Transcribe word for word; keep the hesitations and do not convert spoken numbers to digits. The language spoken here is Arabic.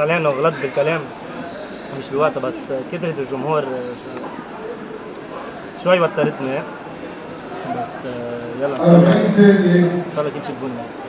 علينا وغلط بالكلام مش بوقتها، بس كترة الجمهور شوي وترتنا. بس يلا ان شاء الله ان شاء الله كل شيء بكون